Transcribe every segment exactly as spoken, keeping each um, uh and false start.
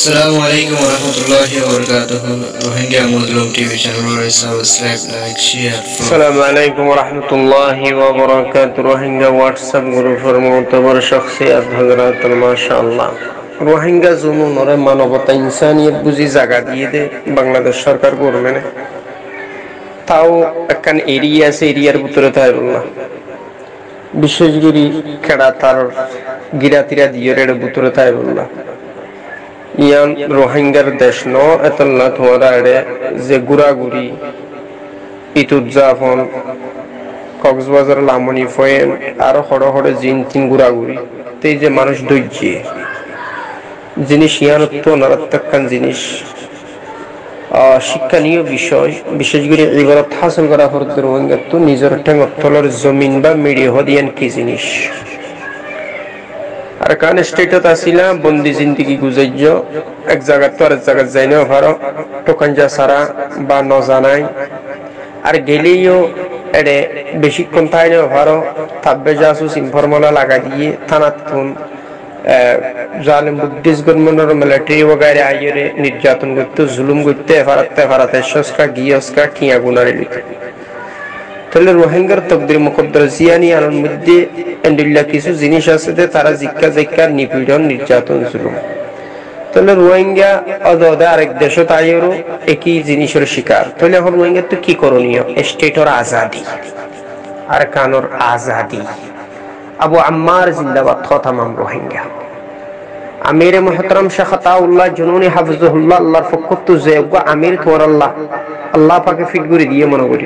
Assalamu alaikum warahmatullahi wabarakatuh. Rohingya Muslim T V channel subscribe, like, share. Assalamu alaikum warahmatullahi wabarakatuh. Rohingya WhatsApp group for mu'tabar shakhsiyat Hazrat MashaAllah. Rohingya জুলুম ওরে মানবতা ইনসানিয়ত বুঝি জায়গা দিয়ে দে বাংলাদেশ সরকার government তাও একখান area আছে এরিয়ার ভিতরে তাই বললাম বিশেষ করে খেড়া তার গিরাতিরা দিয়ে এর ভিতরে তাই বললাম ইয়ান রোহিঙ্গার দেশ ন এতল্লা তোমার আড়ে যে গুড়াগুড়ি ঈদ উদযাপন কক্সবাজার লামনি ফয়েন আরো হড় হড়ে জিন তিন গুড়াগুড়ি এই যে মানুষ ধৈর্যে জিনিস ইয়ানত্ব নারাত্মকান জিনিস শিক্ষণীয় বিষয় বিশেষ করে ইবারত হাসিল করা হরত রোহিঙ্গা তো নিজের ঠেঙ্গতলের জমিন বা মিডিয়া হদিয়ান কি জিনিস আর কান স্টেটত আসিলা বন্দি জিন্দিগি গুজাইজ এক জায়গা তো আরেক জায়গা যাই না ভারো টোকানজা সারা বা ন জানাই আর গেলেইও এড়ে বেশিক্ষণ তাই না ভারো তাব্বে জাসুস ইনফরমালা লাগা দিয়ে থানাতুন জালিম বুদ্ধিস্ট গভর্নমেন্টের মিলিটারি वगैरह আইরে নির্যাতন করতে জুলুম করতে ফারাতে ফারাতে সস্কা গিয়স্কা ঠিয়া গুনারে লিখে তাহলে রোহিঙ্গার তকদির মুকদ্দর জিয়ানি আলম মধ্যে এন্ডিল্লা কিছু জিনিস আছে যে তারা জিক্কা জিক্কা নিপীড়ন নির্যাতন জুলুম তাহলে রোহিঙ্গা অদদা আরেক দেশ তাইরও একই জিনিসের শিকার তাহলে এখন রোহিঙ্গা তো কি করণীয় স্টেটর আজাদি আর কানোর আজাদি আবু আম্মার জিন্দাবাদ খতামাম রোহিঙ্গা আমির মুহতারাম শেখ আতাউল্লাহ জুনুনি হাফিজুল্লাহ আল্লাহর ফকত যে আমির তোর আল্লাহ আল্লাহ পাকে ফিট করে দিয়ে মনে করি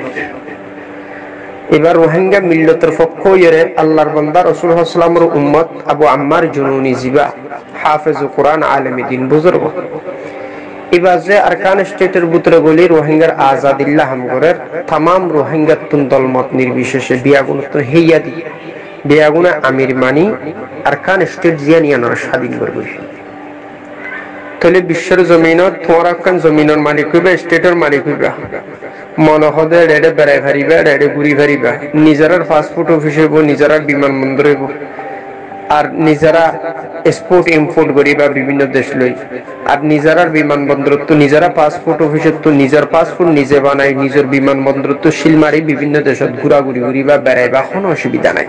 এবার রোহিঙ্গা মিল্লতের পক্ষ ইরে আল্লাহর বান্দা রাসূল সাল্লাল্লাহু আলাইহি ওয়াসাল্লামের উম্মত আবু আম্মার জুনুনি জিবা হাফেজ কোরআন আলেম দ্বীন বুজুর্গ এবার যে আরকান স্টেটের ভিতরে বলি রোহিঙ্গার আজাদিল্লাহ হামগরের तमाम রোহিঙ্গা তুন দলমত নির্বিশেষে বিয়াগুন তো হেইয়া দি বিয়াগুনা আমির মানি আরকান স্টেট জিয়ানিয়ানোর স্বাধীন করবে তাহলে বিশ্বের জমিনত তোমার আরকান জমিনের মালিক হইবা স্টেটের মালিক হইবা মনহদে রেডে বেড়াই ফারিবা রেডে ঘুরি ফারিবা নিজেরার পাসপোর্ট অফিস হইব নিজেরার বিমানবন্দর হইব আর নিজেরা এক্সপোর্ট ইম্পোর্ট করিবা বিভিন্ন দেশ লই আর নিজেরার বিমানবন্দর তো নিজেরা পাসপোর্ট অফিসে তো নিজের পাসপোর্ট নিজে বানাই নিজের বিমানবন্দর তো শিলমারি বিভিন্ন দেশত ঘুরাঘুরি ঘুরিবা বেড়াইবা কোনো অসুবিধা নাই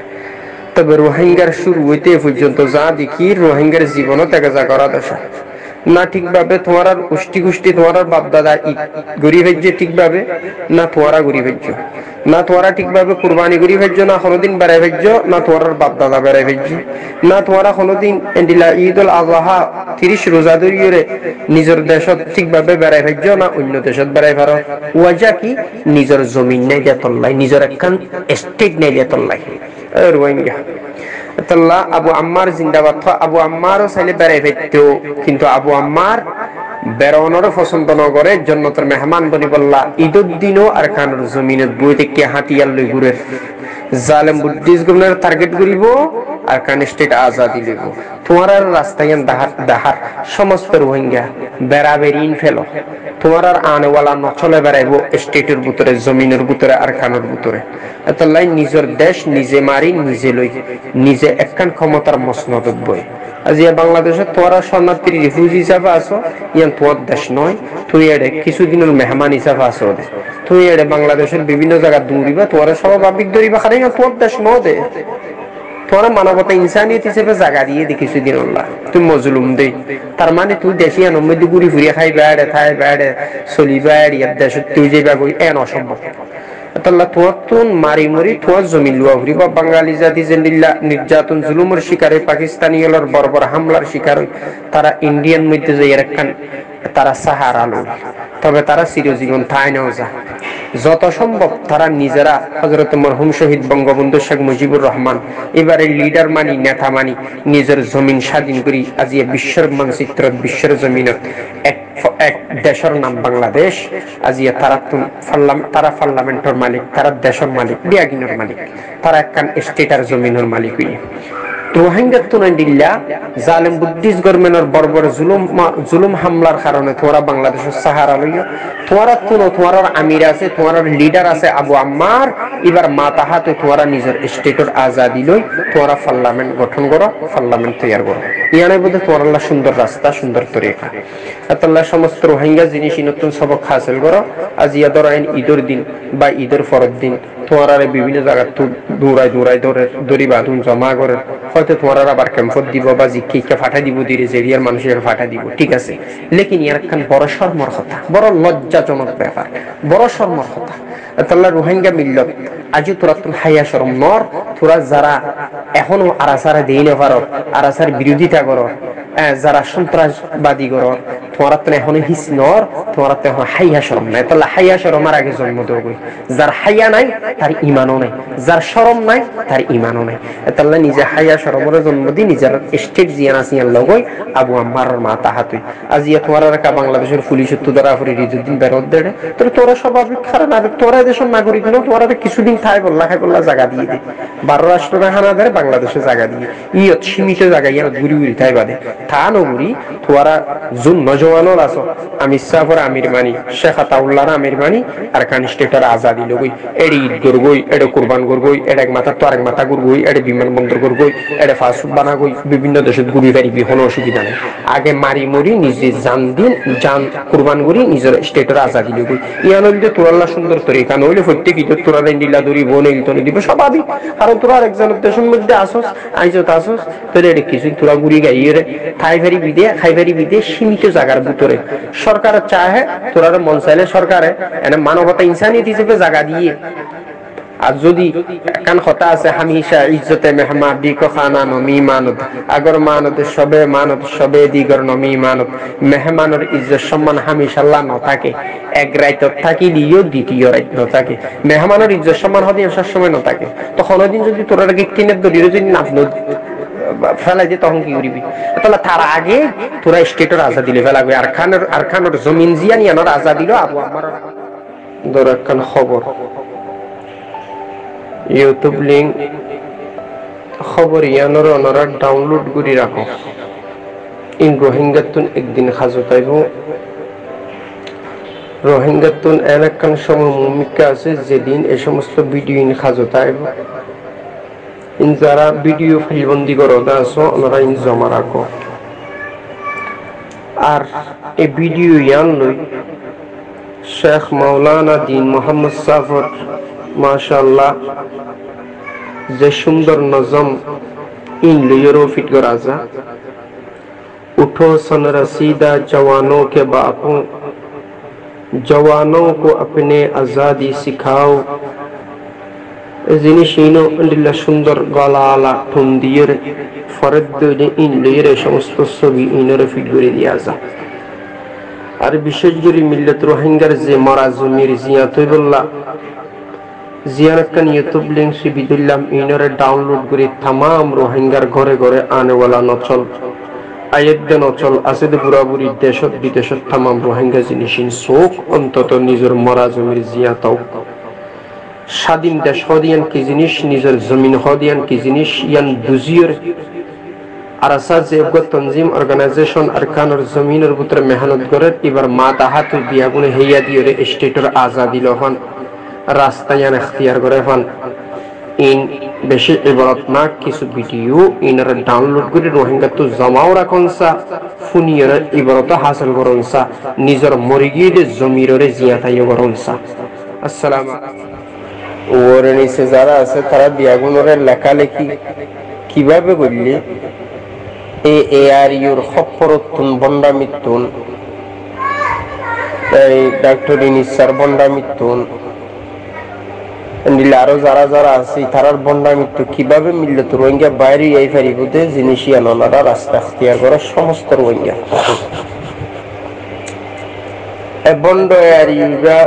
তবে রোহিঙ্গার শুরু হইতে পর্যন্ত যা দেখি রোহিঙ্গার জীবনও দেখা যা করা দশা না ঠিকভাবে তোমার গোষ্ঠী গোষ্ঠী তোমার বাপ দাদা গরিব হয়েছে ঠিকভাবে না তোরা গরিব হয়েছ না তোরা ঠিকভাবে কুরবানি গরিব হয়েছ না কোনোদিন বেড়াই হয়েছ না তোমার বাপ দাদা বেড়াই হয়েছ না তোরা কোনোদিন ঈদ উল আজহা তিরিশ রোজা ধরিয়ে নিজের দেশত ঠিকভাবে বেড়াই হয়েছ না অন্য দেশত বেড়াই পারো ওয়াজা কি নিজের জমিন নাই দিয়া তল্লাই নিজের একখান স্টেট নাই দিয়া তল্লাই রোহিঙ্গা তাল্লা আবু আম্মার জিন্দাবাদ আবু আম্মারও চাইলে বেড়াই ফেলতো কিন্তু আবু আম্মার বেড়ানোর পছন্দ নগরে জন্নতের মেহমান বনি বললা ঈদের দিনও আর খানোর জমিনের বই থেকে হাতিয়ার লই ঘুরে জালেম বুদ্ধিস্ট গভর্নমেন্ট টার্গেট করিব আর কান স্টেট আজাদি লিব তোমার আর রাস্তায় দাহার দাহার সমস্ত রোহিঙ্গা বেড়াবেরিন ফেলো তোমার আর আনেওয়ালা নচলে বেড়াইব স্টেটের ভিতরে জমিনের ভিতরে আর খানোর ভিতরে এতলাই নিজের দেশ নিজে মারি নিজে লই নিজে একখান ক্ষমতার মসনদত বই আজ ইয়া বাংলাদেশে তোরা শরণার্থী রিফিউজি হিসাবে আসো ইয়ান তোমার দেশ নয় তুই এড়ে কিছুদিনের মেহমান হিসাবে আসো দে তুই এড়ে বাংলাদেশের বিভিন্ন জায়গা দৌড়িবা তোরা স্বাভাবিক দৌড়িবা খারে তোমার দেশ ন দে তোরা মানবতা ইনসানিয়ত হিসেবে জায়গা দিয়ে দি কিছুদিন আল্লাহ তুই মজলুম দে তার মানে তুই দেশি আনন্দ মধ্যে ঘুরি ফিরে খাই বেড়ে থাই বেড়ে চলি বেড় ইয়ার দেশে তুই যাইবা গই এন অসম্ভব আল্লাহ তোমার তুন মারি মরি তোমার জমি লুয়া ঘুরি বা বাঙালি জাতি যে নির্যাতন জুলুমের শিকার হয় পাকিস্তানি হলোর বর্বর হামলার শিকার হয় তারা ইন্ডিয়ান মধ্যে যে এরকম তারা সাহারা লো তবে তারা চিরজীবন ঠাই নেওয়া যা যত সম্ভব তারা নিজেরা হযরত মরহুম শহীদ বঙ্গবন্ধু শেখ মুজিবুর রহমান এবারে লিডার মানি নেতা মানি নিজের জমিন স্বাধীন করি আজ বিশ্বের মানচিত্র বিশ্বের জমিনত এক এক দেশের নাম বাংলাদেশ আজ তারা তারা পার্লামেন্টের মালিক তারা দেশের মালিক বিয়াগিনের মালিক তারা একখান স্টেটার জমিনের মালিক হই রোহিঙ্গা তুনান্ডিল্লা জালেম বুদ্ধিস্ট গভর্নমেন্টের বর্বর জুলুম জুলুম হামলার কারণে তোমরা বাংলাদেশের সাহারা লইয়া তোমরা তুনো তোমার আমির আছে তোমার লিডার আছে আবু আম্মার এবার মাথা হাতে তোমরা নিজের স্টেটের আজাদি লই তোমরা পার্লামেন্ট গঠন করো পার্লামেন্ট তৈরি করো ইয়ানে বোধহয় তোমরা সুন্দর রাস্তা সুন্দর তরিকা আল্লাহ সমস্ত রোহিঙ্গা জিনিস নতুন সবক হাসিল করো আজ ইয়াদর আইন ঈদের দিন বা ঈদের পরের দিন তোমরা বিভিন্ন জায়গা দৌড়াই দৌড়াই ধরে দড়ি বাঁধুন জমা করে হয়তো তোমরা আবার ক্যাম্পত দিব বা জিকে ফাটা দিব ধীরে জেরিয়ার মানুষের ফাটা দিব ঠিক আছে লেকিন ইয়ার একখান বড় শর্মর কথা বড় লজ্জাজনক ব্যাপার বড় শর্মর কথা আল্লাহ রোহিঙ্গা মিল্লত আজও তোরা তুমি হাইয়া শরম নর তোরা যারা এখনো আরাসারা দেই না পারো আরাসার বিরোধিতা করো যারা সন্ত্রাসবাদী করো তোমরা তো এখনো হিস নর তোমরা তো এখন হাইয়া শরম নাই তাহলে হাইয়া শরমার আগে জন্ম দেবো যার হাইয়া নাই তার ইমানও নাই যার শরম নাই তার ইমানও নাই তাহলে নিজে হাইয়া শরমের জন্ম দি নিজের স্টেট জিয়ান আসিয়ান লগই আবু আম্মার মাথা হাতুই আজ ইয়া তোমার কা বাংলাদেশের পুলিশ তুদারা ফরি রিজুদ্দিন বেরোত দেড়ে তোর তোরা স্বাভাবিক খারাপ না তোরা দেশের নাগরিক না তোরা কিছুদিন থাই বললা খাই বললা জায়গা দিয়ে দে বারো রাষ্ট্র হানা দেয় বাংলাদেশে জায়গা দিয়ে ইয়ত সীমিত জায়গা ইয়ার ঘুরি ঘুরি থাই বাদে থা নগুরি তোরা জুন নজওয়ানর আছো আমি সাফর আমির মানি শেখ আতাউল্লাহ আমির মানি আর খান স্টেটের আজাদি লগই এডি ঈদ করগই এডে কুরবান করগই এডে এক মাথা তো আরেক মাথা করগই এডে বিমান বন্দর করগই এডে ফাস্ট ফুড বানা গই বিভিন্ন দেশে ঘুরি ফেরিবি কোনো অসুবিধা নেই আগে মারি মরি নিজে জান দিন জান কুরবান করি নিজের স্টেটের আজাদি লগই ইয়ান হইলে তোরাল্লা সুন্দর তরিকা নইলে প্রত্যেক ঈদের তোরা নীলা দড়ি বনে ইলতনে দিব স্বাভাবিক কারণ তোরা আরেকজনের দেশের মধ্যে আসোস আইজত আসোস তোর এডে কিছু তোরা ঘুরি গাইয়ে খাই ফেরি বিদে খাই ফেরি বিদে সীমিত জায়গার ভিতরে সরকার চাহে তোরা মন চাইলে সরকারে এনে মানবতা ইনসানিয়ত হিসেবে জায়গা দিয়ে আর যদি কান কথা আছে হামেশা ইজ্জতে মেহমা বিক খানা নমি মানত আগর মানত সবে মানত সবে দিগর নমি মানত মেহমানের ইজ্জত সম্মান হামেশা আল্লাহ ন থাকে এক রাইতত থাকি দিও দ্বিতীয় রাইত ন থাকে মেহমানের ইজ্জত সম্মান হদি সব সময় ন থাকে তখন দিন যদি তোরা আগে কিনের দড়ি যদি নাচ ফেলাই দিয়ে তখন কি করিবি তাহলে তার আগে তোরা স্টেটের আজাদি দিলে ফেলাবে আর খানের আর খানের জমিন জিয়া নিয়ানোর আজাদি দিল আবু আমার ধর একখান খবর ইউটিউব লিঙ্ক খবর ইয়ানোর ওনারা ডাউনলোড করে রাখো ইন রোহিঙ্গাতুন একদিন খাজো তাইব রোহিঙ্গাতুন এন একখান সময় ভূমিকা আছে যেদিন এই সমস্ত ভিডিও ইন খাজো তাইব ইন যারা ভিডিও ফাইলবন্দি করো আছো ওনারা ইন জমা রাখো আর এই ভিডিও ইয়ান লই শেখ মাওলানা দিন মোহাম্মদ সাফর माशाअल्लाह जे सुंदर नजम इन लियो फिट करा जा उठो सन रसीदा जवानों के बापों जवानों को अपने आजादी सिखाओ जिनिशिनो अंडिल्ला सुंदर गलाला ठुंदियर फरद इन लियो समस्त ছবি ইনরে ফিট করে দিয়া যা আর বিশেষ করে মিল্লাত রোহিঙ্গার যে মারা জমির জিয়া তৈবুল্লাহ জিয়ারত কান ইউটিউব লিংক সে বিদুল্লাহ ইনরে ডাউনলোড করে तमाम রোহিঙ্গার ঘরে ঘরে আনে वाला নচল আয়াত নচল আছে de পুরাপুরি দেশত বিদেশত तमाम রোহিঙ্গা জিনিসিন শোক অন্তত নিজের মরা জমির জিয়া তাও স্বাধীন দেশ হদিয়ান কি জিনিস নিজের জমিন হদিয়ান কি জিনিস ইয়ান বুজির আর আসাজ যে তনজিম অর্গানাইজেশন আরকানের জমিনের ভিতরে মেহনত করে এবার মা তাহাত দিয়া গুনে হেয়া দিয়ে স্টেটের আজাদি লহন রাস্তায়ান এখতিয়ার করে ফান ইন বেশি ইবারতনাক কিছু ভিডিও ইনারা ডাউনলোড করে রোহিঙ্গা তো জমাও রাখনসা ফুনিয়র ইবারত হাসিল করনসা নিজের মরিগির জমিরে জিয়াতাইও করনসা আসসালামু ওরে নিচে যারা আছে তারা বিয়াগুনরে লেখালেখি কিভাবে বললি এ এ আর ইউর খপ্পরতুন বন্ডামিতুন এই ডক্টর ইনিসার বন্ডামিতুন আরো যারা যারা আছে তারার বন্ডা মৃত্যু কিভাবে মিললে তো রোহিঙ্গা বাইরে এই ফারিবুতে জিনিসিয়ান ওনারা রাস্তা এখতিয়ার করে সমস্ত রোহিঙ্গা এ বন্ড আর ইউরা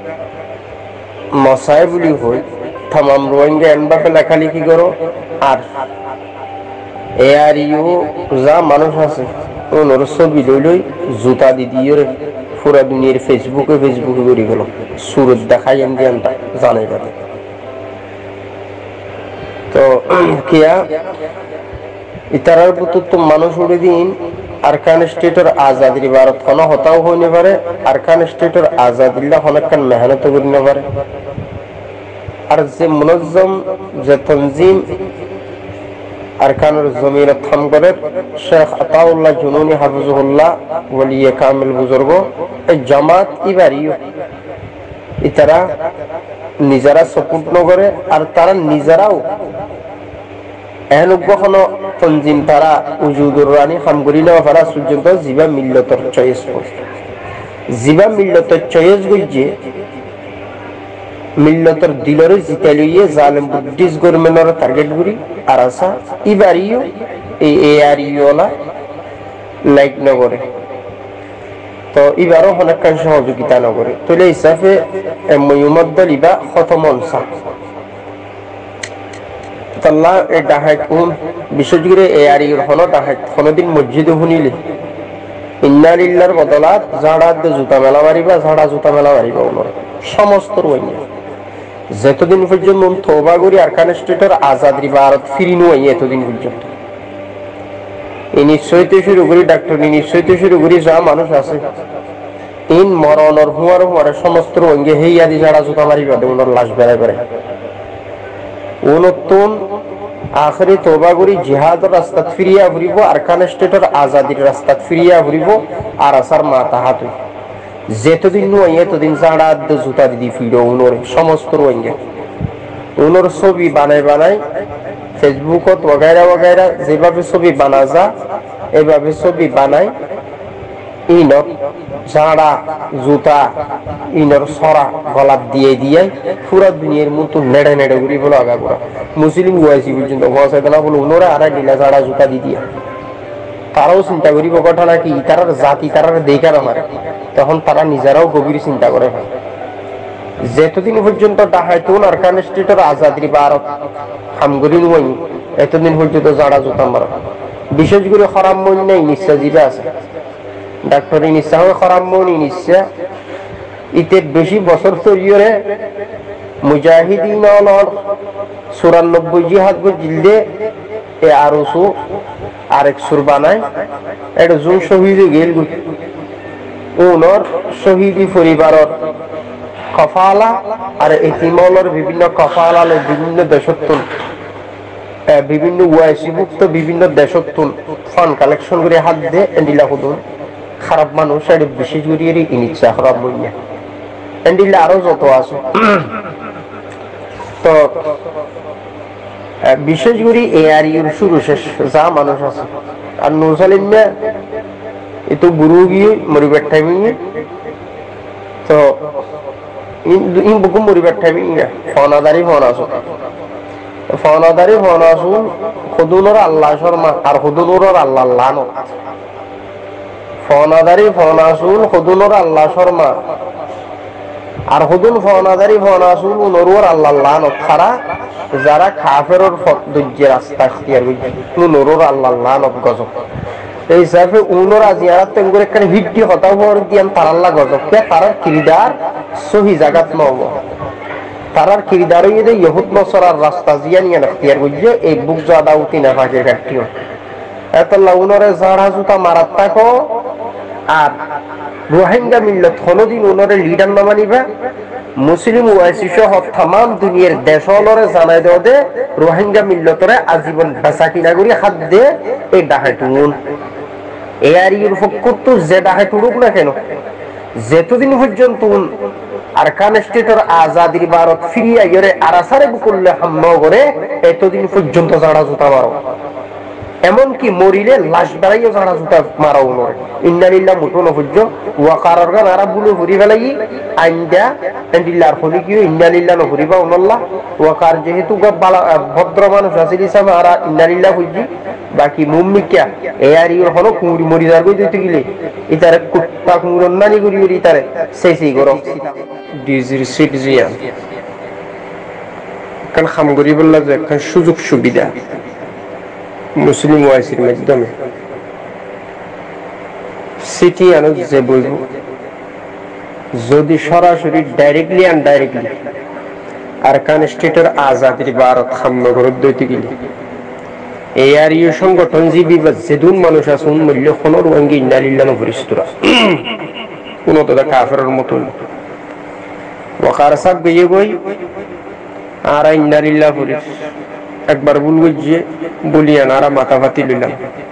মশাই বলি হই তামাম রোহিঙ্গা এনভাবে লেখালেখি করো আর এ আর ইউ যা মানুষ আছে ওনার ছবি লই লই জুতা দিদির পুরা দুনিয়ার ফেসবুকে ফেসবুকে করে গেল সুরত দেখাই এন দিয়ে জানাই পারে তো কিয়া ইতারার প্রতি তো মানুষ উড়ে দিন আরকান স্টেটের আজাদির ভারত কোনো হতাও হইতে পারে আরকান স্টেটের আজাদিল্লা অনেকক্ষণ মেহনত করতে পারে আর যে মুনজ্জম যে তনজিম আরকানুর জমির থাম করে শেখ আতাউল্লাহ জুনুনি হাফিজুল্লাহ ওলিয়ে কামিল বুজুর্গ এই জামাত ইবারিও ইতারা নিজেরা সাপোর্ট নগরে আর তারা নিজেরাও এহনুগ্রহণ তনজিম তারা উজুদুর রানী খামগুরি নেওয়া ফারা পর্যন্ত জিবা মিল্লতর চয়েস করে জিবা মিল্লতর চয়েস গুইজে মিল্লতর দিলরে জিতে লইয়ে জালেম বুদ্ধিস্ট গভর্নমেন্টর টার্গেট গুরি আর আসা ইবারিও এই এ আর ইওলা লাইক নগরে তো এবারও অনেকখান সহযোগিতা নগরে তোলে হিসাবে ময়ুমদ্দল ইবা খতমনসা তাল্লা এই ডাহাই কোন বিশেষ করে এ আর ইর হন ডাহাই কোনদিন মসজিদে শুনিলে ইন্নালিল্লার বদলাত ঝাড়া জুতা মেলা মারিবা ঝাড়া জুতা মেলা মারিবা ওনার সমস্ত রইয়া যতদিন পর্যন্ত তওবা করি আরকান স্টেটের আজাদি ভারত ফিরিনো আই এতদিন পর্যন্ত এই নিশ্চয়তে শুরু করি ডাক্তার নিশ্চয়তে শুরু করি যা মানুষ আছে তিন মরণর হুয়ার হুয়ার সমস্ত অঙ্গে হেই আদি ঝাড়া জুতা মারিবা দে ওনার লাশ বেড়ায় বেড়ায় নতুন আখরি তওবা করি জিহাদের রাস্তাত ফিরিয়া ঘুরিব আরকান স্টেটের আজাদির রাস্তাত ফিরিয়া ঘুরিব আর আসার মাথা হাতু যেতদিন নয় এতদিন ঝাড়া জুতা দিদি ফিরো উনোর সমস্ত রোহিঙ্গা উনোর ছবি বানাই বানাই ফেসবুকত ওগাইরা ওগাইরা যেভাবে ছবি বানা যা এইভাবে ছবি বানাই ইনত ঝাড়া জুতা ইনর সরা গলাত দিয়ে দিয়ে পুরা দুনিয়ার মতো নেড়ে নেড়ে ঘুরি বলো আগা করা মুসলিম গুয়াইছি পর্যন্ত গোয়াইতে বলো উনোরা আর ডিলা ঝাড়া জুতা দি দিয়া তারাও চিন্তা করিব ঘটনা কি তারার জাতি তারার দেখা আমার তখন তারা নিজেরাও গভীর চিন্তা করে যেতদিন পর্যন্ত ডাহাইতুন আরকান স্টেটের আজাদি ভারত হামগরি নই এতদিন পর্যন্ত ঝাড়া জুতা মারা বিশেষ করে খরাম মন নেই নিশ্চয় জিরা আছে ডাক্তার নিশ্চয় হয় খরাম মন নিশ্চয় ইতে বেশি বছর তৈরি মুজাহিদিন চুরানব্বই জিহাদ জিলদে এ আরসু আরেক সুর বানায় এটা জুন শহীদ গেল উনর শহীদি পরিবারত কফালা আর এতিমলর বিভিন্ন কফালা বিভিন্ন দেশত্তুন বিভিন্ন ওয়াইসিভুক্ত বিভিন্ন দেশত্তুন ফান্ড কালেকশন করে হাত দে এন্ডিলা হুদুন খারাপ মানুষ এটা বিশেষ করে ইনিচ্ছা খারাপ মইয়া এন্ডিলা আরো যত আছে তো বিশেষ করে এ আর ইউর শুরু শেষ যা মানুষ আছে আর নৌসালিন এতো গুরু গিয়ে মরিবার টাইমিং তো ইন বুকুম মরিবার টাইমিং ফনাদারি ফোন আসো ফনাদারি ফোন আসুন খুদুনর আল্লাহ শর্মা আর খুদুনর আল্লাহ লানো ফনাদারি ফোন আসুন খুদুনর আল্লাহ শর্মা আর হুদুন ফনাদারি ফোন আসুন নরুর আল্লাহ লানো খারা যারা কাফেরর ফদ্দুজ্জে রাস্তা ইখতিয়ার করছে নরুর আল্লাহ লানো গজব এই হিসাবে উনোরা জিয়ারাত তেঙ্গুর একখানে হিড্ডি হতা হওয়ার দিয়ান তারাল্লা গজব কে তারার কিরদার সহি জাগাত নব তারার কিরদার হইয়ে ইহুদ নসরার রাস্তা জিয়ান ইয়ান ইখতিয়ার করছে এই বুক জাদা উতি না ফাঁকে কাটিও এতল্লা উনরে ঝাড়া জুতা মারাত থাকো আর রোহিঙ্গা মিল্লত কোনদিন উনরে লিডার না মানিবা মুসলিম ওয়াইসি সহ तमाम দুনিয়ার দেশলরে জানাই দেও দে রোহিঙ্গা মিল্লতরে আজীবন বেচা কিনা করি হাত দে এই ডাহাইতুন এ আর ইউর ফকত যে ডাহাইতুরুক না কেন যেতদিন পর্যন্ত আরকান স্টেটের আজাদির ভারত ফিরিয়া গেলে আরাসারে বুকুল্লে হামলা করে এতদিন পর্যন্ত জাড়া জুতা মারো এমনকি মরিলে লাশ বেড়াইও জাড়া জুতা মারাও নয় ইন্নালিল্লাহ মুঠো নভুজ্য ওয়াকারর গান আরব বুলে ঘুরি ফেলাই আইন্দা এন্ডিল্লার হলি কিও ইন্নালিল্লাহ নভুরিবা উনাল্লাহ ওয়াকার যেহেতু ভদ্র মানুষ আছে হিসাবে আর ইন্নালিল্লাহ বুঝি বাকি মুম্মিকা এ আর ইউর হলো কুমুরি মরি যার কই দিতে গেলে ইতারে কুত্তা কুমুরন নানি করি করি ইতারে সেইসি গরো ডিজির সিটিজিয়ান কান খামগরি বললা যে কান সুযোগ সুবিধা মুসলিম ওয়াইসির মাধ্যমে সিটি আনো যে বলব যদি সরাসরি ডাইরেক্টলি এন্ড ডাইরেক্টলি আরকান স্টেটের আজাদির ভারত হামলা করে দিতে গেলে এই আর ইউ সংগঠন জীবী বা যেদুন মানুষ আছে মূল্য কোনো রোহিঙ্গি ইন্নালিল্লাহ নফরিস্তরা কোনো তো কাফেরের মতন ওকার সাপ গিয়ে গই আর ইন্নালিল্লাহ ফরিস একবার ভুল বুঝিয়ে বলিয়ান আর মাথা ফাতি লইলাম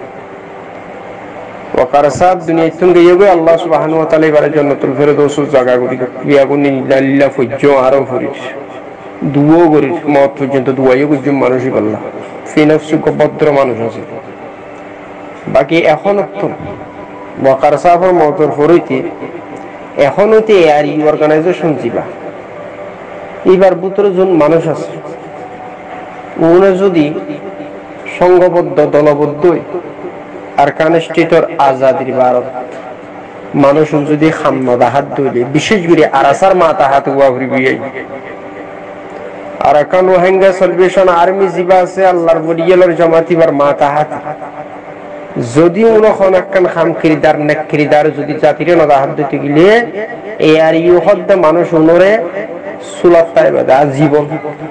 ওকার সাপ দুনিয়া ইতুন গিয়ে গই আল্লাহ সুবহানাহু ওয়া তাআলা এবারে জান্নাতুল ফেরদৌস জায়গা করি বিয়াগুন ইন্নালিল্লাহ ফুজ্জো আরো ফরিস দুও করিস মত পর্যন্ত দুয়াইও কিছু মানুষই বললাম ফিনফসুক ভদ্র মানুষ আছে বাকি এখন তো ওয়াকার সাহেবের মতর ফরিতে এখনো তে আর ই অর্গানাইজেশন দিবা এবার ভিতরে জন মানুষ আছে ওনা যদি সংঘবদ্ধ দলবদ্ধ আর কানেস্টেটর আজাদির ভারত মানুষ যদি খামনদা হাত ধইলে বিশেষ করে আরাসার মাথা হাত উয়া ঘুরিয়ে আরাকান রোহিঙ্গা সালভেশন আর্মি জিবা আছে আল্লাহর বড়িয়েলর জামাতিবার মাথা হাত যদি উনখন একখান খাম কিরিদার নেক কিরিদার যদি জাতিরে নদা হাত দিতে গেলে এই আর ইউ হদ্দ মানুষ উনরে সুলাত্তায় বাদা জীবন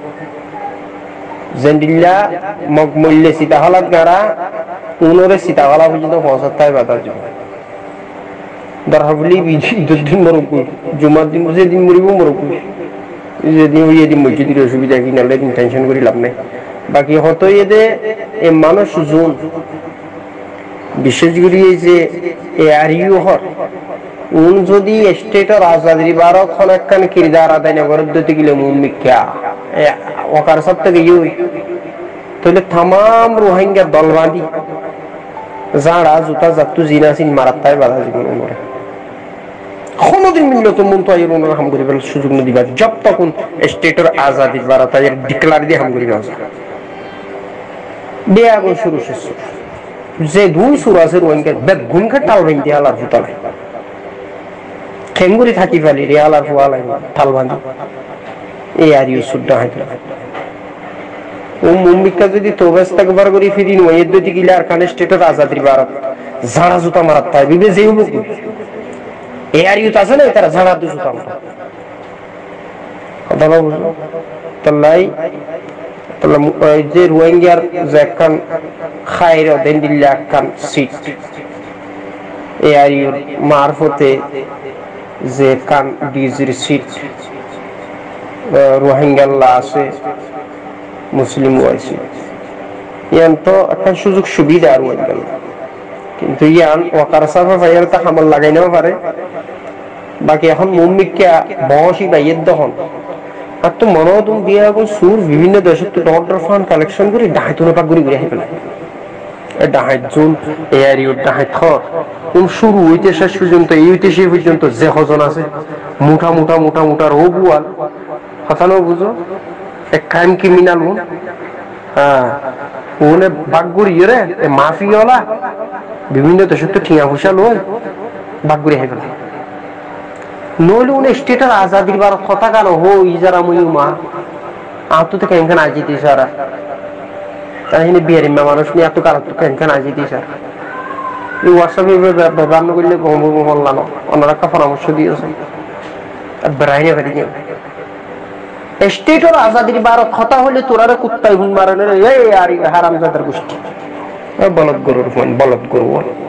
জেন্ডিল্লা মগ মূল্যে সীতাহলাত গারা উনরে সীতাহলা পর্যন্ত পৌঁছাত্তায় বাদা জীবন দরকার বলি দুদিন মরকু জুমার দিন যেদিন মরিব মরকু যেদিন ওই এদিন মসজিদের অসুবিধা কি নালে দিন টেনশন করি লাভ নেই বাকি হতো এদে এ মানুষ জোন বিশেষ করে এই যে এ আর ইউ হর উন যদি স্টেটের আজাদি ভারত খন একখান কিরদার আদায় না করে দিতে গেলে মুমিকা ওকার সব থেকে ইউই তাহলে তামাম রোহিঙ্গা দলবাদী যারা জুতা জাতু জিনাসিন মারাত্তায় বাধা জীবন মরে কোনদিন মিলল তো মন তো আইর ওনার হাম করি ফেলার সুযোগ না দিবা জব তখন স্টেটের আজাদি ভারত এর ডিক্লার দিয়ে হাম করি না বে আগুন শুরু শেষ যে দুই সুর আছে রোহিঙ্গা বেদ গুনকে টাল ভেঙে হালার ফুতাল খেঙ্গুরি থাকি ফেলি রে হালার ফুয়ালাই টাল বাঁধি এই আর ইউ সুড্ডা হাইতে ও মুম্বিকা যদি তোবাস্তা একবার করি ফিরিন ওয়েদ দিতে গেলে আর কানে স্টেটের আজাদির ভারত ঝাড়া জুতা মারাত তাই বিবে যেই বুক এই আর ইউ আছে না তারা ঝাড়া দু জুতা মারা কথা বুঝলো তাল্লাই যে রোহিঙ্গার যে একখান খায়ের দেন দিল্লা একখান সিট এ আর ইউর মারফতে যে কান ডিজির সিট রোহিঙ্গাল্লা আছে মুসলিম ওয়াইসি ইয়ান তো একটা সুযোগ সুবিধা আর রোহিঙ্গাল্লা কিন্তু ইয়ান ওয়াকার সাফা ভাইয়ার তা হামল লাগাই নেওয়া পারে বাকি এখন মুম্মিকা বহসি বা ইয়েদ দহন আর তো মনোদম দিয়ে এখন সুর বিভিন্ন দেশের তো ডলার ফান্ড কালেকশন করে ডাহাই তুলে পাক ঘুরে ঘুরে হাই ফেলে ডাহাই জোন এয়ার ইউর ডাহাই থর কোন শুরু হইতে শেষ পর্যন্ত এই হইতে সেই পর্যন্ত যে হজন আছে মোটা মোটা মোটা মোটা রবুয়াল কথা না বুঝো এক ক্রাইম ক্রিমিনাল উন হ্যাঁ ওনে বাক ঘুরিয়ে রে মাফিওয়ালা বিভিন্ন দেশের তো ঠিয়া ফুসা লয় বাক ঘুরে হাই ফেলে নইলে উনি স্টেটের আজাদির ভারত কথা কেন হো ইজারা ময়ুমা আহ তো কেন আজি দিস আর তাই বিহারি মানুষ নিয়ে এত কারণ তো কেন আজি দিস আর এই হোয়াটসঅ্যাপে ব্যবহার করলে বললাম ওনারা একটা পরামর্শ দিয়েছেন বেড়াই না ফেরি স্টেটের আজাদির ভারত কথা হলে তোরা কুত্তায় গুণ মারানোর এই আর হারামজাদার গোষ্ঠী বলদ গরুর ফোন বলদ গরু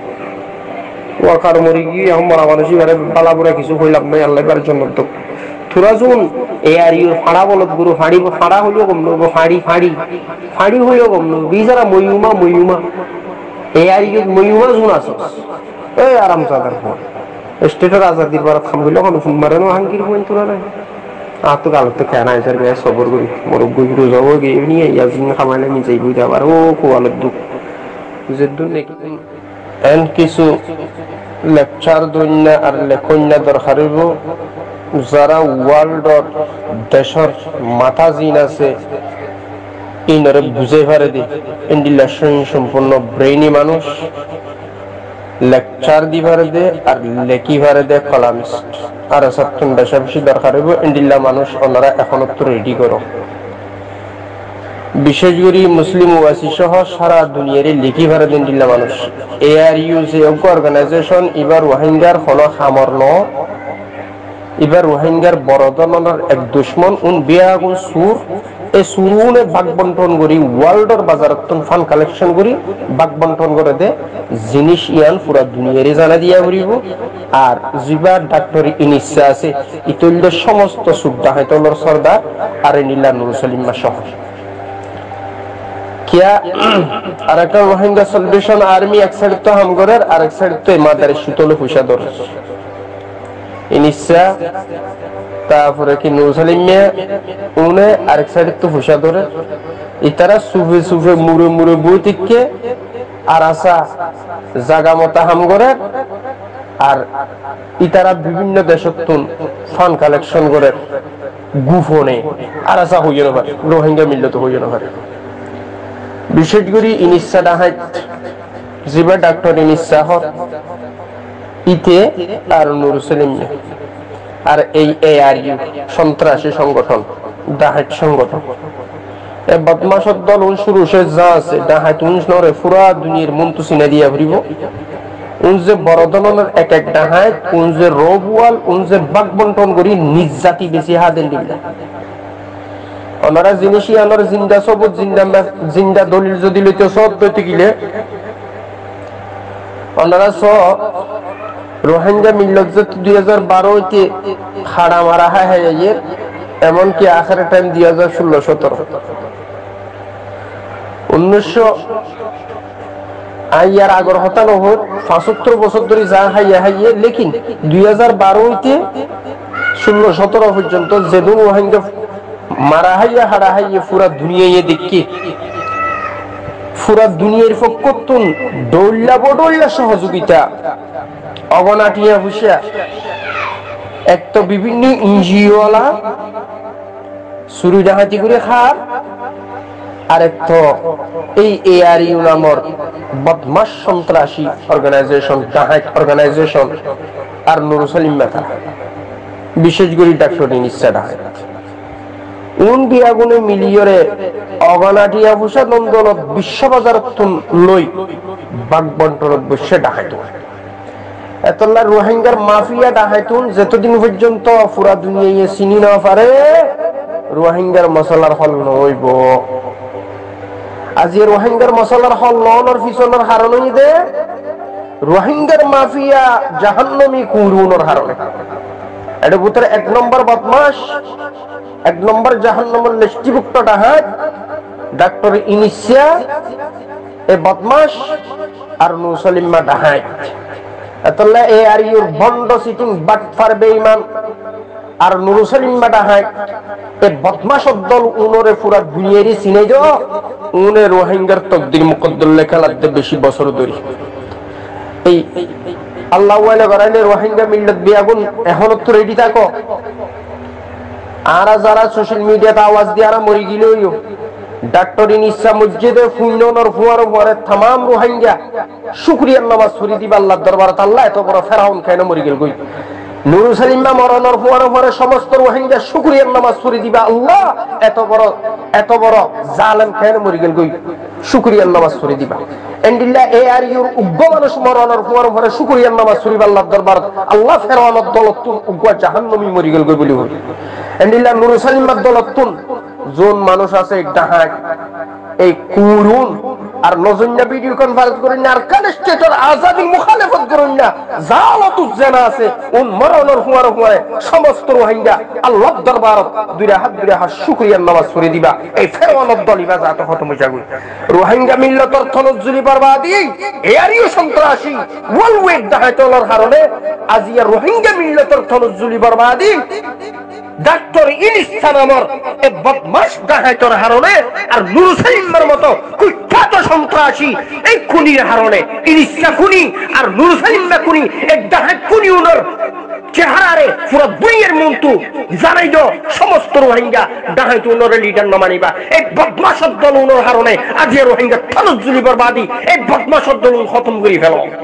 ওয়াকার মরি গিয়ে আমরা মানুষই বারে বালাবুরা কিছু হইলাম নাই আল্লাহ বার জন্য তো তোরা যখন এই আর ইউর ফাড়া বলত গুরু ফাড়ি ফাড়া হইলেও কম নেবো ফাড়ি ফাড়ি ফাড়ি হইলেও কম নেবো বিজারা ময়ুমা ময়ুমা এই আর ইউর ময়ুমা জুন আস এই আরাম চাদার ফোন স্টেটের আজাদির বার খাম হইলেও কোনো ফোন মারে না হাঙ্কির ফোন তোরা নাই আর তো গালত তো কেন আইসার গায়ে সবর করি মোরগ গুরু যাবো গিয়ে নিয়ে ইয়াজিন খামাইলে আমি যাই বুঝতে আবার ও কোয়ালের দুঃখ যে দুঃখ নাকি এন কিছু লেকচার দৈন্য আর লেখন্যা দরকার হইব যারা ওয়ার্ল্ডর দেশের মাথা জিন আছে ইনরে বুঝাই পারে দি ইন্ডিলেকশন সম্পূর্ণ ব্রেইনি মানুষ লেকচার দিবারে দে আর লেখি পারে দে কলামিস্ট আর সবচেয়ে বেশি বেশি দরকার হইব ইন্ডিল্লা মানুষ ওনারা এখনো তো রেডি করো বিশেষ করে মুসলিম ওয়াসি সহ সারা দুনিয়ারে লিখি ভারে দিন দিল্লা মানুষ এ আর ইউ যে অর্গানাইজেশন এবার রোহিঙ্গার হলো খামর ন এবার রোহিঙ্গার বড় ধরনের এক দুশ্মন উন বিয়াগুন সুর এই সুরুনে ভাগ বন্টন করি ওয়ার্ল্ডের বাজারত ফান কালেকশন করি ভাগ বন্টন করে দে জিনিস ইয়ান পুরা দুনিয়ারে জানা দিয়া করিব আর জিবার ডাক্তার ইনিসা আছে ইতলদ সমস্ত সুদ্দা হাইতলর সরদার আর নীলা নুর সলিমা সহ কিয়া আর একটা রোহিঙ্গা সলিউশন আর্মি এক সাইড তো হামগরের আর এক সাইড তো মাদারে সুতলে ফুসাদর ইনিসা তারপরে কি নুর সলিমা উনে আর এক সাইড তো ফুসাদর ইতারা সুফে সুফে মুরে মুরে বুতিকে আর আসা জাগা মতা হামগরের আর ইতারা বিভিন্ন দেশতুন ফান কালেকশন করে গুফনে আর আসা হইয়ে না পারে রোহিঙ্গা মিল্লত হইয়ে না পারে বিশেষ করে ইনিসা ডাহাত জিবা ডাক্তার ইনিসা হর ইতে আর নুর সলিম আর এই এআরইউ সন্ত্রাসী সংগঠন ডাহাত সংগঠন এ বদমাশত দল উন শুরু সে যা আছে ডাহাত উন নরে পুরা দুনিয়ার মন্তু সিনা দিয়া ভরিব উন যে বড় ধরনের এক এক ডাহাত উন যে রবওয়াল উন যে বাগ বন্টন করি নিজ জাতি বেশি হাদেন দিলা ওনারা জিনিসই আনার জিন্দা সবুজ জিন্দা জিন্দা দলিল যদি লইতে সব পেতে গিলে ওনারা স রোহিঙ্গা মিল্লত যে দুই হাজার বারোতে খাড়া মারা হয় হাইয়ের এমনকি আখের টাইম দুই হাজার ষোলো সতেরো উনিশশো আইয়ার আগর হতানো হোক পঁচাত্তর বছর ধরে যা হাইয়া হাইয়ে লেকিন দুই হাজার বারোতে ষোলো সতেরো পর্যন্ত যেদিন রোহিঙ্গা মারা হাইয়া হারা হাইয়ে পুরা দুনিয়ায় দেখি পুরা দুনিয়ার ফকতুন দৌল্লা বডৌল্লা সহযোগিতা অগনাটিয়া হুশিয়া এক তো বিভিন্ন ইনজিওয়ালা চুরি ডাকাতি করে খার আর এক তো এই এআরইউ নামর বদমাশ সন্ত্রাসী অর্গানাইজেশন ডাকাত অর্গানাইজেশন আর নুর সলিম মেথা বিশেষ করে ডাক্তার ইনিসা ডাকাত উন বিয়াগুনে মিলিয়রে অগনাটিয়া ফুসা নন্দনত বিশ্ববাজারত লই বাগ বন্টনত বসে ডাকাইত এতলা রোহিঙ্গার মাফিয়া ডাকাইতুন যতদিন পর্যন্ত পুরা দুনিয়ায় চিনি না পারে রোহিঙ্গার মশলার হল নইব আজি রোহিঙ্গার মশলার হল নর পিছনের হারণই দে রোহিঙ্গার মাফিয়া জাহান্নামী কুরুনর হারণে এটা ভিতরে এক নম্বর বদমাশ এক নম্বর জাহান্নামের লিস্টিভুক্ত ডাকাত ডাক্তার ইনিসা এ বদমাশ আর নুর সলিমা ডাকাত এতলা এ আর ইউর বন্ড সিটিং বাটফার বেঈমান আর নুর সলিমা ডাকাত এ বদমাশ দল উনরে পুরা দুনিয়ারে চিনে যো উনে রোহিঙ্গার তকদির মুকদ্দর লেখা লাগতে বেশি বছর ধরে এই আল্লাহ ওয়ালা করাইলে রোহিঙ্গা মিল্লত বিয়াগুন এখনো তো রেডি থাকো আর যারা সোশ্যাল মিডিয়াতে আওয়াজ দিয়ে আর মরি গিলেও ডাক্তার ইনিসা মসজিদে ফুন্নর ফুয়ার পরে तमाम রোহিঙ্গা শুকরিয়ার নামাজ পড়ি দিবা আল্লাহর দরবারে আল্লাহ এত বড় ফেরাউন কেন মরি গেল কই নুর সলিমা মরনর ফুয়ার পরে সমস্ত রোহিঙ্গা শুকরিয়ার নামাজ পড়ি দিবা আল্লাহ এত বড় এত বড় জালেম কেন মরি গেল কই শুকরিয়ার নামাজ পড়ি দিবা এন্ডিল্লা এ আর ইউর উগ্র মানুষ মরনর ফুয়ার পরে শুকরিয়ার নামাজ পড়িবা আল্লাহর দরবারে আল্লাহ ফেরাউনের দলতুন উগ্র জাহান্নামী মরি গেল কই বলি এন্ডিল্লা নুর সলিমার দলতুন जोन मानुष আছে ডাহাত এই কুরুন আর নজন্যা ভিডিও কনফারেন্স করেন না আর কনস্টেটর আজাদি মুখালেফত করেন না জালাতু জানা আছে উন মরনর হুয়ার হুয়ারে সমস্ত রোহিঙ্গা আল্লাহর দরবারত দুইরা হাত দুইরা হাত শুকরিয়ার নামাজ পড়ে দিবা এই ফেরাউনের দলিবা জাত খতম হই যাবে রোহিঙ্গা মিল্লতর তনজ্জুলি বরবাদি এআরইউ সন্ত্রাসী ওয়ালওয়েট ডাহাতলর কারণে আজিয়া রোহিঙ্গা মিল্লতর তনজ্জুলি বরবাদি ডাক্তার ইনিসা নামর এ বদমাশ ডাকাতের হারণে আর নুর সলিমের মতো কুখ্যাত সন্ত্রাসী এই খুনির হারণে ইনিসা খুনি আর নুর সলিমা খুনি এক ডাকাত খুনি উনার চেহারারে পুরো দুনিয়ার মন্তু জানাই দাও সমস্ত রোহিঙ্গা ডাকাত উনার লিডার না মানিবা এই বদমাশ দল উনার হারণে আজ রোহিঙ্গা তনজ্জুলি বরবাদি এই বদমাশ দল খতম করে ফেলো।